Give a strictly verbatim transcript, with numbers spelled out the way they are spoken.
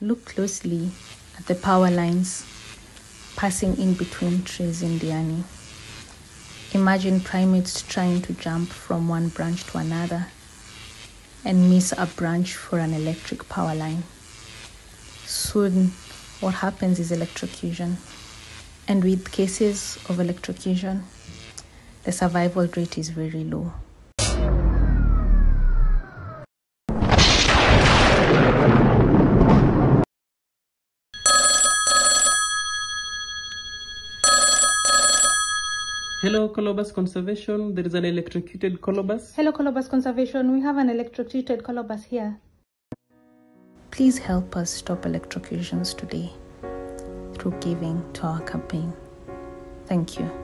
look closely at the power lines passing in between trees in Diani. Imagine primates trying to jump from one branch to another and miss a branch for an electric power line. Soon, what happens is electrocution. And with cases of electrocution, the survival rate is very low. Hello, Colobus Conservation. There is an electrocuted Colobus. Hello, Colobus Conservation. We have an electrocuted Colobus here. Please help us stop electrocutions today through giving to our campaign. Thank you.